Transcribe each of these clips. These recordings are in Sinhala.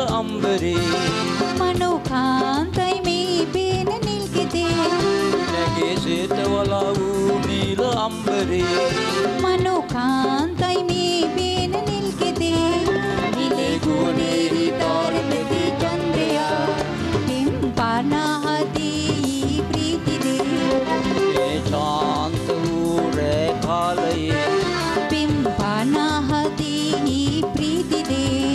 අම්බරේ මනෝකාන්තයි මේ පේන නිල් කෙතේ නැගේ සේත වලා වූ නීල අම්බරේ මනෝකාන්තයි මේ පේන නිල් කෙතේ නිලේ ගුණේ තාරකදී චන්ද්‍රයා පින් පානහදී ප්‍රීති දේ මේ ශාන්ත වූ රැ කාලයේ පින් පානහදී ප්‍රීති දේ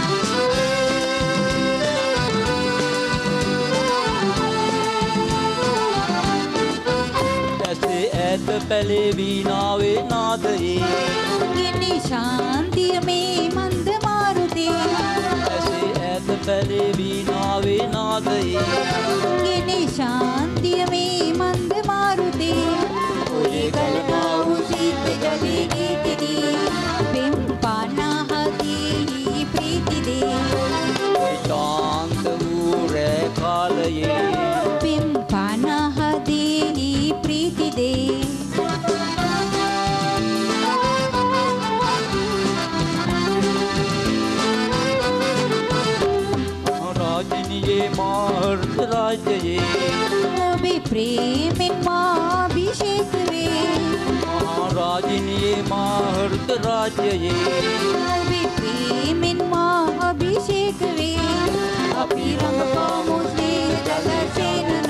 ඇත පැලේ වීණාවේ නාදයේ ගෙනි ශාන්තිය මේ මන්ද මාරුතේ ඇසේ ඇත පැලේ වීණාවේ නාදයේ ගෙනි ශාන්තිය මේ මන්ද මාරුතේ ඔයේ කලනා වූ සීත ජලේ ගීතදී පෙම් පානහදී ප්‍රීති දේ ශාන්ත වූ රැ කාලයේ පෙම් පානහදී ප්‍රීති දේ රාජිනියේ මාර්ථ රාජ්‍යයේ ඔබේ ප්‍රේමෙන් මා අභිෂේක වේ රාජිනියේ මාර්ථ රාජ්‍යයේ ඔබේ ප්‍රේමෙන් මා අභිෂේක වේ අපි රඟපාමු ශ්‍රී ජලසේන